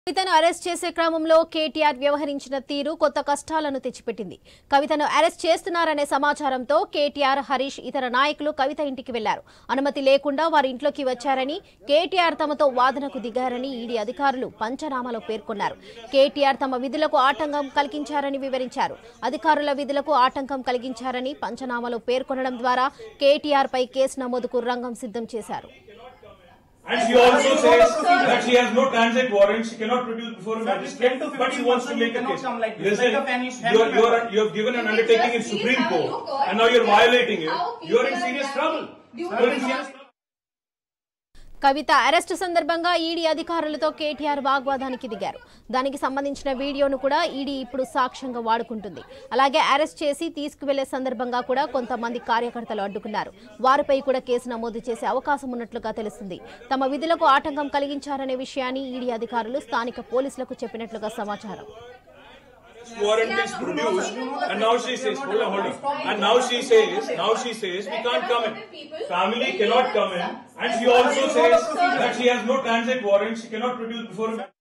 కవితను అరెస్ట్ చేసే క్రమంలో కేటీఆర్ వ్యవహరించిన తీరు కొత్త కష్టాలను తెచ్చిపెట్టింది. కవితను అరెస్ట్ చేస్తున్నారనే సమాచారంతో కేటీఆర్, హరీష్ ఇతర నాయకులు కవిత ఇంటికి వెళ్లారు. అనుమతి లేకుండా వారి ఇంట్లోకి వచ్చారని, కేటీఆర్ తమతో వాదనకు దిగారని ఈడీ అధికారులు పంచనామాలో పేర్కొన్నారు. కేటీఆర్ తమ విధులకు ఆటంకం కలిగించారని వివరించారు. అధికారుల విధులకు ఆటంకం కలిగించారని పంచనామాలో పేర్కొనడం ద్వారా కేటీఆర్ పై కేసు నమోదుకు రంగం సిద్ధం చేశారు. And she also says that she has no transit warrant, she cannot produce before a magistrate, but she wants to make a case. Listen, you have given an undertaking in Supreme Court, and now you are violating it. You are in serious trouble. Kavitha arrest సందర్భంగా ED అధికారులతో KTR వాగ్వాదానికి దిగారు. దానికి సంబంధించిన వీడియోను కూడా ED ఇప్పుడు సాక్ష్యంగా వాడుకుంటుంది. అలాగే అరెస్ట్ చేసి తీసుకువెళ్లే సందర్భంగా కూడా కొంతమంది కార్యకర్తలు అడ్డుకున్నారు. వారిపై కూడా కేసు నమోదు చేసే అవకాశం ఉన్నట్లుగా తెలుస్తుంది. తమ విధులకు ఆటంకం కలిగించారనే విషయాన్ని ఈడీ అధికారులు స్థానిక పోలీసులకు చెప్పినట్లుగా సమాచారం. Warrant is produced, and now she says, hold on. And now she says, we can't come in. Family cannot come in, and she also says that she has no transit warrant, she cannot produce before a